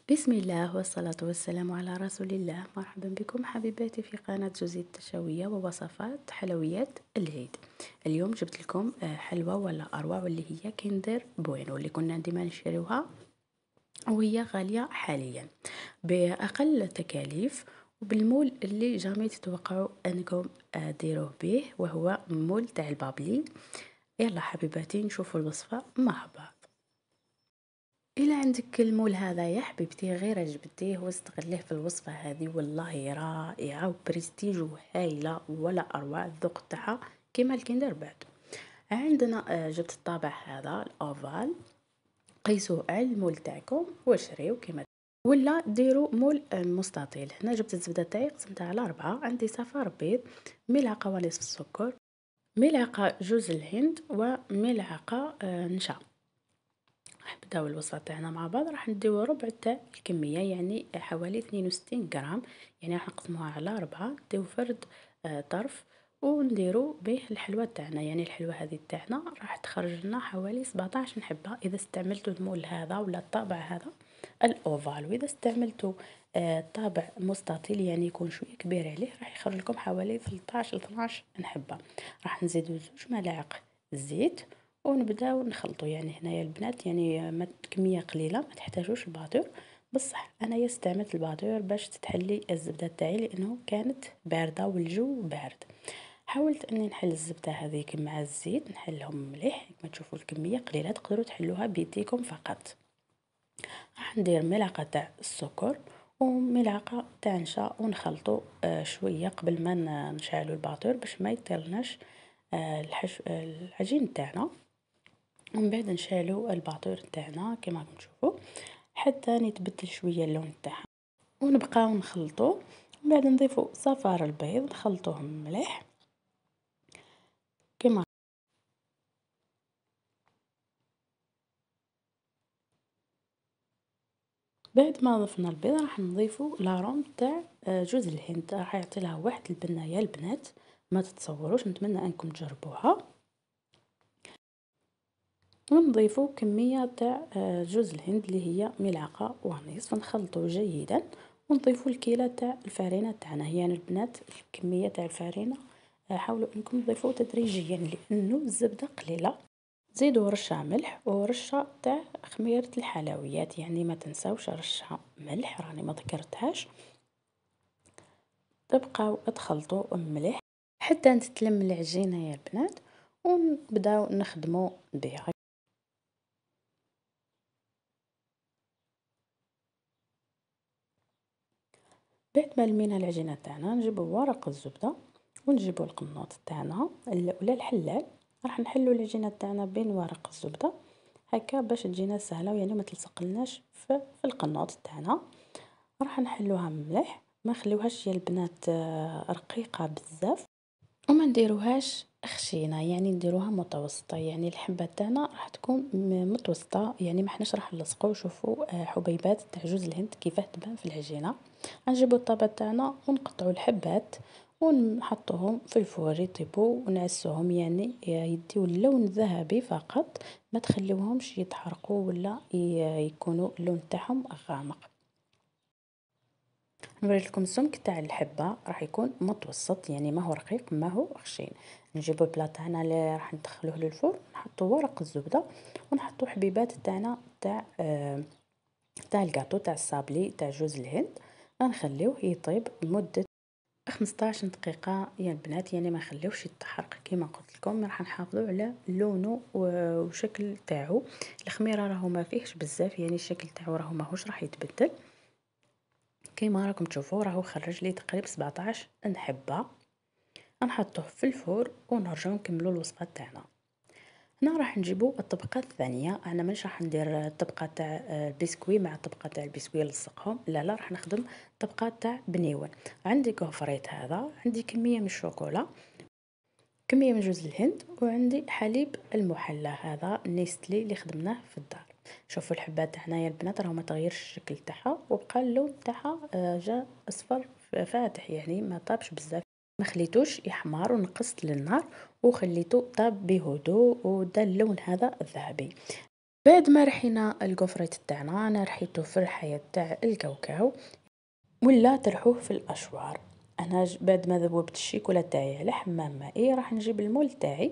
بسم الله والصلاة والسلام على رسول الله. مرحبا بكم حبيباتي في قناة جوزي التشوية ووصفات حلويات العيد. اليوم جبت لكم حلوة ولا أروع واللي هي كيندر بوينو اللي كنا ديما نشتريوها وهي غالية حاليا بأقل تكاليف وبالمول اللي جامي تتوقعوا أنكم ديروه به، وهو مول تاع البابلي. يلا حبيباتي نشوفوا الوصفة مع بعض. إلا عندك المول هذا يا حبيبتي غير جبديه واستغليه في الوصفة هذه، والله رائعة وبرستيج وهايلة ولا أروع. الذوق تاعها كيما الكندر بعد. عندنا جبت الطابع هذا الأوفال، قيسوه على المول تاعكم وشريو كيما، ولا ديروا مول مستطيل. هنا جبت الزبدة تاعي قسمتها على 4، عندي صفار بيض، ملعقة ونصف السكر، ملعقة جوز الهند، وملعقة نشا. راح نبداو الوصفه تاعنا مع بعض. راح نديو ربع تاع الكميه، يعني حوالي 62 غرام، يعني راح نقسموها على 4، نديو فرد طرف ونديرو به الحلوى تاعنا. يعني الحلوى هذه تاعنا راح تخرج لنا حوالي 17 حبه اذا استعملتوا المول هذا ولا الطابع هذا الاوفال. واذا استعملتوا طابع مستطيل يعني يكون شويه كبير عليه راح يخرج لكم حوالي 13 12 حبه. راح نزيدو 2 ملاعق زيت ونبداو نخلطوا. يعني هنايا البنات يعني كميه قليله، ما تحتاجوش الباتور. بصح انايا استعملت الباتور باش تتحلي الزبده تاعي لانه كانت بارده والجو بارد. حاولت اني نحل الزبده هذيك مع الزيت، نحلهم مليح. كما تشوفوا الكميه قليله تقدروا تحلوها بيديكم فقط. راح ندير ملعقه تاع السكر وملعقه تاع نشا ونخلطوا شويه قبل ما نشعلوا الباتور باش ما يطيرلناش العجين تاعنا. ومن بعد نشعلوا الباطور تاعنا كما راكم تشوفوا حتى يتبدل شويه اللون تاعها، ونبقاو نخلطوا. من بعد نضيفوا صفار البيض نخلطوهم مليح كما. بعد ما ضفنا البيض راح نضيفوا لاروم تاع جوز الهند، راح يعطي لها واحد البنايه البنات ما تتصوروش. نتمنى انكم تجربوها. ونضيفوا كمية تاع جوز الهند اللي هي ملعقة ونصف، نخلطوا جيدا. ونضيفوا الكيلة تاع الفارينة تاعنا. يعني البنات الكمية تاع الفارينة حاولوا انكم تضيفوا تدريجيا لانه الزبدة قليلة. زيدوا رشة ملح ورشة تاع خميرة الحلويات، يعني ما تنساوش رشة ملح راني ما ذكرتهاش. تبقاو تخلطوا مليح حتى تتلم العجينة يا البنات، ونبداو نخدموا بها. بعد ما لمينا العجينه تاعنا نجيبو ورق الزبده ونجيبو القناط تاعنا ولا الحلال. راح نحلو العجينه تاعنا بين ورق الزبده هكا باش تجينا سهله، يعني ما تلصقلناش في القناط تاعنا. راح نحلوها مليح، ما نخليوهاش يا البنات رقيقه بزاف وما نديروهاش خشينه، يعني نديروها متوسطه. يعني الحبه تاعنا راح تكون متوسطه، يعني ما حناش راح نلصقوا. شوفوا حبيبات تاع جوز الهند كيفاه تبان في العجينه. غنجيبوا الطابه تاعنا ونقطعوا الحبات ونحطوهم في الفرن يطيبوا ونعسوهم، يعني يديو اللون الذهبي فقط، ما تخليوهمش يتحرقوا ولا يكونوا اللون تاعهم غامق. نوري لكم السمك تاع الحبه راح يكون متوسط، يعني ما هو رقيق ما هو خشين. نجيبوا البلا تاعنا اللي راح ندخلوه للفرن، نحطوا ورق الزبده ونحطوا حبيبات تاعنا تاع الكاطو تاع الصابلي تاع جوز الهند. غنخليوه يطيب لمده 15 دقيقه يا البنات، يعني ما نخليوش يتحرق. كما قلت لكم راح نحافظوا على لونه وشكل تاعو. الخميره راهو ما فيهش بزاف، يعني الشكل تاعو راهو ماهوش راح يتبدل. كيما راكم تشوفوا راهو خرج لي تقريبا 17 حبه. نحطوه في الفرن ونرجعو نكملوا الوصفه تاعنا. هنا راح نجيبوا الطبقه الثانيه. انا مش راح ندير الطبقه تاع البسكوي مع الطبقه تاع البسكوي نلصقهم، لا راح نخدم طبقه تاع بنيون. عندي كوفريت هذا، عندي كميه من الشوكولا، كميه من جوز الهند، وعندي حليب المحلى هذا نيستلي اللي خدمناه في الدار. شوفوا الحبات تاعنا يا البنات راهو ما تغيرش الشكل تاعها وبقى اللون تاعها جا اصفر فاتح، يعني ما طابش بزاف. ما خليتوش يحمر ونقصت للنار وخليته طاب بهدوء ودا اللون هذا الذهبي. بعد ما رحينا الكوفريت تاعنا، انا رحيته في الحياة تاع الكاوكاو ولا ترحوه في الاشوار. انا بعد ما ذوبت الشيكولا تاعي على حمام مائي راح نجيب المول تاعي،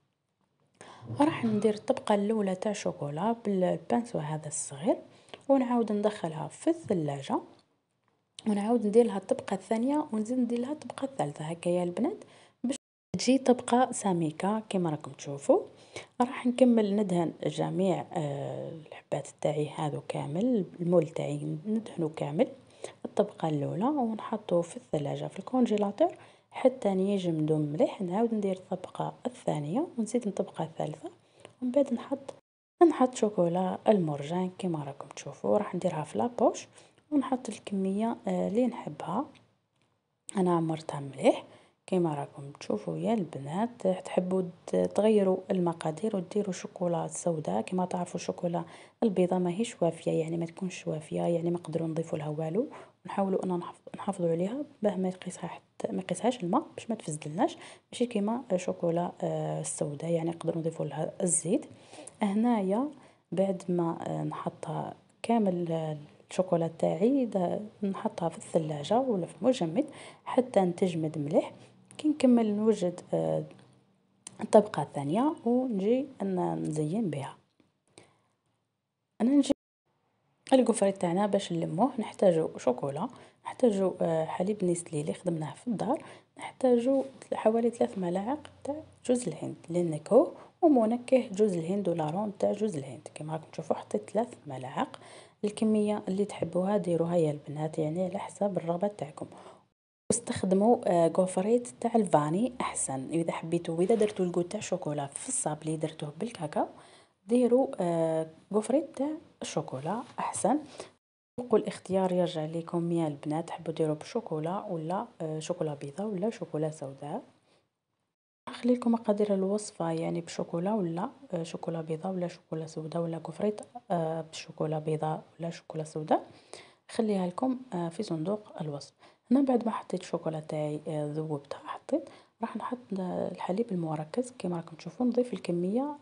راح ندير الطبقة الاولى تاع شوكولا بالبانسو هذا الصغير، ونعاود ندخلها في الثلاجة، ونعاود ندير لها الطبقة الثانية، ونزيد ندير لها الطبقة الثالثة. هكا يا البنات باش تجي طبقة سميكة كما راكم تشوفوا. راح نكمل ندهن جميع الحبات تاعي هذو كامل، المول تاعي ندهنه كامل الطبقة الاولى، ونحطه في الثلاجة في الكونجيلاتور حتى يجمدوا مليح. نعاود ندير الطبقة الثانية ونزيد الطبقة الثالثة، ومن بعد نحط شوكولا المرجان كما راكم تشوفوا. راح نديرها في لابوش ونحط الكمية اللي نحبها. انا عمرتها مليح كما راكم تشوفوا يا البنات. تحبوا تغيروا المقادير وديروا شوكولا سوداء، كما تعرفوا الشوكولا البيضاء ماهيش وافيه، يعني ما تكونش وافيه، يعني ما نقدروا نضيفوا لها والو. نحاولوا ان نحافظوا عليها باه ما يقيسها حتى ما يقيسهاش الماء باش ما تفزدلناش، ماشي كيما الشوكولا السوداء يعني نقدروا نضيفوا لها الزيت. هنايا بعد ما نحطها كامل الشوكولا تاعي نحطها في الثلاجة ولا في المجمد حتى تجمد مليح. كي نكمل نوجد الطبقة الثانية ونجي نزين بها. انا نجي الكوفريت تاعنا باش نلموه نحتاجو شوكولا، نحتاجو حليب نيسلي اللي خدمناه في الدار، نحتاجو حوالي 3 ملاعق تاع جوز الهند للنكهه، ومنكه جوز الهند ولا رون تاع جوز الهند. كما راكم تشوفوا حطيت 3 ملاعق. الكميه اللي تحبوها ديروها يا البنات، يعني على حساب الرغبه تاعكم. واستخدموا كوفريت تاع الفاني احسن اذا حبيتوا. واذا درتوا الكو تاع الشوكولا في الصابلي درتوه بالكاكاو، ديروا كوفريت تاع الشوكولا احسن. الاختيار يرجع لكم يا البنات، تحبوا ديروا بالشوكولا ولا شوكولا بيضاء ولا شوكولا سوداء. اخلي لكم مقادير الوصفه، يعني بشوكولا ولا شوكولا بيضاء ولا شوكولا سوداء، ولا كفريت بشوكولا بيضاء ولا شوكولا سوداء. خليها لكم في صندوق الوصف. انا بعد ما حطيت الشوكولا تاعي ذوبتها حطيت، راح نحط الحليب المركز كما راكم تشوفون. نضيف الكميه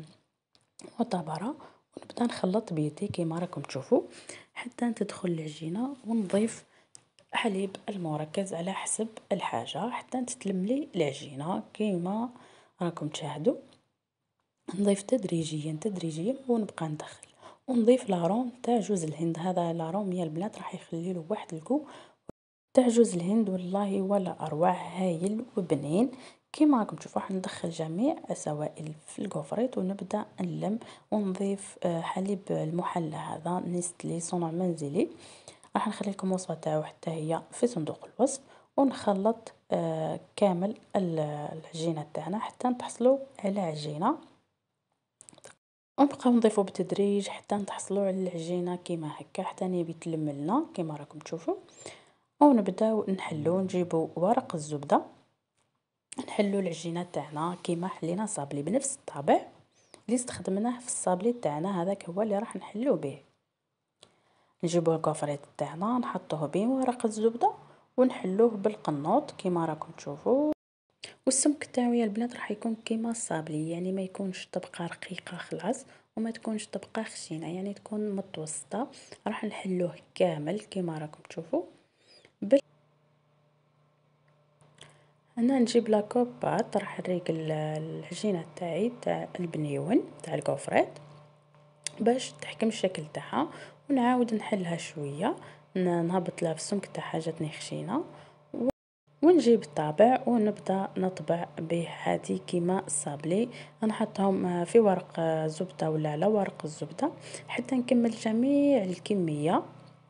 معتبره ونبدا نخلط بيدي كما راكم تشوفوا حتى تدخل العجينه. ونضيف حليب المركز على حسب الحاجه حتى تتلم لي العجينه كما راكم تشاهدوا. نضيف تدريجيا تدريجيا ونبقى ندخل، ونضيف لاروم تاع جوز الهند. هذا لاروم يا البنات راح يخلي له واحد الكو تاع جوز الهند، والله ولا اروع، هايل وبنين. كيما راكم تشوفوا راح ندخل جميع السوائل في الكوفريت ونبدا نلم. ونضيف حليب المحلى هذا نيستلي صنع منزلي. راح نخلي لكم وصفه تاعو حتى هي في صندوق الوصف. ونخلط كامل العجينه تاعنا حتى تحصلوا على عجينه، ونبقاو نضيفو بالتدريج حتى نتحصلوا على العجينه كيما هكا حتى يبي تلم لنا كيما راكم تشوفوا. ونبداو نحلو، نجيبو ورق الزبده نحلو العجينه تاعنا كيما حلينا صابلي بنفس الطابع اللي استخدمناه في الصابلي تاعنا، هذاك هو اللي راح نحلو به. نجيبو الكوفريت تاعنا نحطوه بين ورق الزبده ونحلوه بالقنوط كيما راكم تشوفوا. والسمك تاعو يا البنات راح يكون كيما الصابلي، يعني ما يكونش طبقه رقيقه خلاص وما تكونش طبقه خشينه، يعني تكون متوسطه. راح نحلوه كامل كيما راكم تشوفوا. انا نجيب لاكوبات راح نريق العجينه تاعي تاع البنيون تاع الكوفريت باش تحكم الشكل تاعها، ونعاود نحلها شويه نهبط لها في السمك تاعها جاتني خشينه، ونجيب الطابع ونبدا نطبع به عادي كيما الصابلي. نحطهم في ورق الزبده ولا على ورق الزبده حتى نكمل جميع الكميه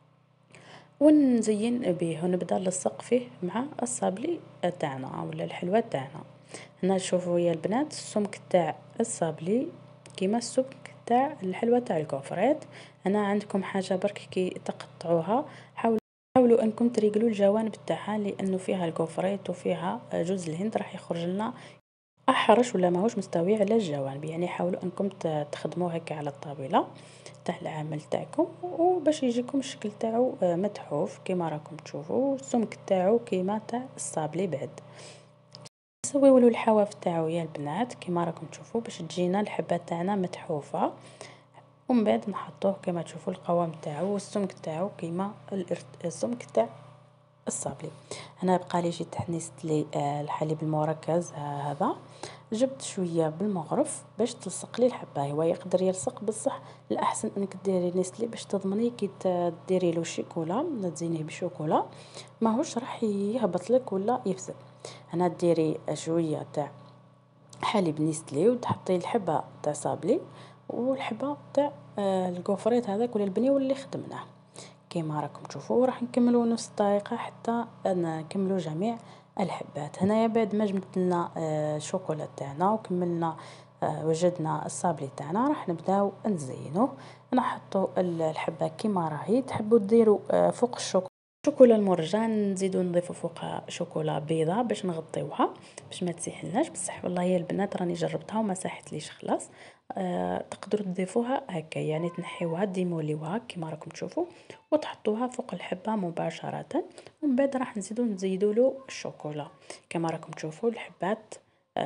ونزين به ونبدا نلصق فيه مع الصابلي تاعنا ولا الحلوى تاعنا. هنا شوفوا يا البنات السمك تاع الصابلي كيما السمك تاع الحلوى تاع الكوفريت. هنا عندكم حاجه برك كي تقطعوها حاولوا انكم تريقلوا الجوانب تاعها، لانه فيها الكوفريت وفيها جوز الهند راح يخرج لنا احرش ولا ماهوش مستوي على الجوانب. يعني حاولوا انكم تخدموه هكا على الطاوله تاع العمل تاعكم وباش يجيكم الشكل تاعو متحوف كيما راكم تشوفوا. السمك تاعو كيما تاع الصابلي. بعد نسويو له الحواف تاعو يا البنات كيما راكم تشوفوا باش تجينا الحبه تاعنا متحوفه. ومن بعد نحطوه كما تشوفوا القوام تاعو والسمك تاعو كيما السمك تاع الصابلي. هنا بقى لي جيت حنيست لي الحليب المركز هذا، جبت شويه بالمغرف باش تلصق لي الحبه. هو يقدر يلصق بصح الاحسن انك ديري نيسلي باش تضمني كي ديري له الشوكولا تزينيه بالشوكولا ماهوش راح يهبط لك ولا يفسد. هنا ديري شويه تاع حليب نيسلي وتحطي الحبه تاع صابلي والحبه تاع الكوفريت هذاك ولا البني واللي خدمناه. كيما راكم تشوفوا راح نكملوا نص دقيقه حتى نكملوا جميع الحبات. هنايا بعد ما جبت لنا الشوكولا تاعنا وكملنا وجدنا الصابلي تاعنا راح نبداو نزينوه. نحطوا الحبه كيما راهي. تحبوا ديروا فوق الشوكولا المرجان نزيدو نضيفو فوقها شوكولا بيضاء باش نغطيوها باش ما تسيحلناش. بصح والله يا البنات راني جربتها وما ساحتليش خلاص. تقدروا تضيفوها هكا يعني تنحيوها ديموليوها كيما راكم تشوفوا وتحطوها فوق الحبه مباشره. ومن بعد راح نزيدو له الشوكولا كما راكم تشوفوا الحبات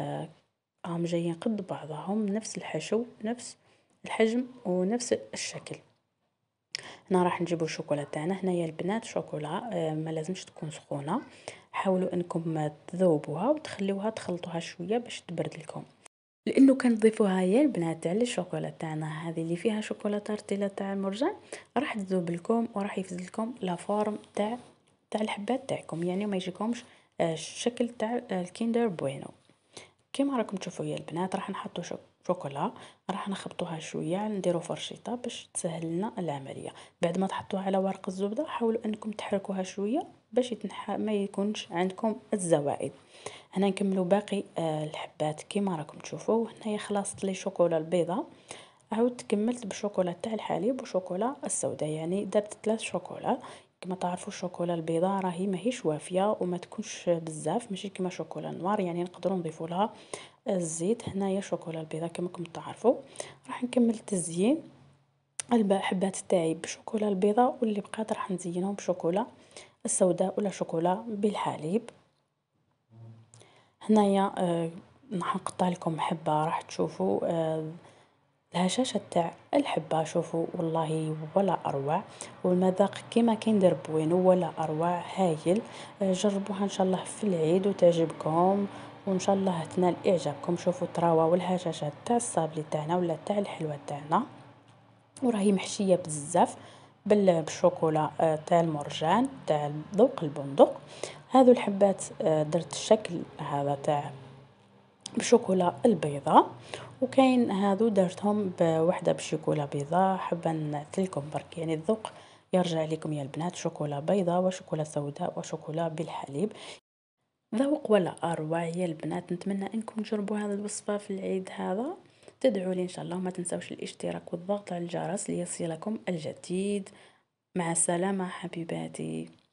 هم جايين قد بعضهم نفس الحشو نفس الحجم ونفس الشكل. هنا راح نجيبو الشوكولا تاعنا. هنايا البنات شوكولا ما لازمش تكون سخونه، حاولوا انكم تذوبوها وتخليوها تخلطوها شويه باش تبرد لكم، لانه كنضيفوها يا البنات على الشوكولا تاعنا هذه اللي فيها شوكولا تارتيلا تاع المرجان راح تذوب لكم وراح يفزد لكم لا فورم تاع الحبات تاعكم، يعني ما يجيكمش الشكل تاع الكيندر بوينو. كيما راكم تشوفوا يا البنات راح نحطوا شوكولا راح نخبطوها شويه نديروا فرشيطه باش تسهل لنا العمليه. بعد ما تحطوها على ورق الزبده حاولوا انكم تحركوها شويه باش ما يكونش عندكم الزوائد. هنا نكملوا باقي الحبات كيما راكم تشوفوا. هنايا خلصت لي شوكولا البيضاء عاود كملت بالشوكولا تاع الحليب وشوكولا السوداء، يعني درت 3 شوكولا. كما تعرفوا الشوكولا البيضاء راهي ماهيش وافيه وما تكونش بزاف ماشي كما شوكولا نوار، يعني نقدروا نضيفوا لها الزيت. هنايا شوكولا البيضاء كما راكم تعرفوا. راح نكمل التزيين الحبات تاعي بشوكولا البيضاء واللي بقات راح نزينهم بشوكولا السوداء ولا شوكولا بالحليب. هنايا راح نقطع لكم حبه راح تشوفوا الهشاشه تاع الحبه. شوفوا والله ولا اروع والمذاق كيما كيندر بوينو ولا اروع هايل. جربوها ان شاء الله في العيد وتعجبكم وان شاء الله تنال اعجابكم. شوفوا التراوه والهشاشه تاع الصابلي تاعنا ولا تاع الحلوه تاعنا وراهي محشيه بزاف بالشوكولا تاع المرجان تاع ذوق البندق. هذو الحبات درت الشكل هذا تاع بشوكولا البيضاء، وكاين هذو درتهم بوحده بشوكولا بيضاء. حابه نعطيلكم برك يعني الذوق يرجع لكم يا البنات، شوكولا بيضاء وشوكولا سوداء وشوكولا بالحليب. ذوق ولا اروع يا البنات. نتمنى انكم تجربوا هذه الوصفه في العيد هذا. تدعوا لي ان شاء الله وما تنسوش الاشتراك والضغط على الجرس ليصلكم الجديد. مع السلامه حبيباتي.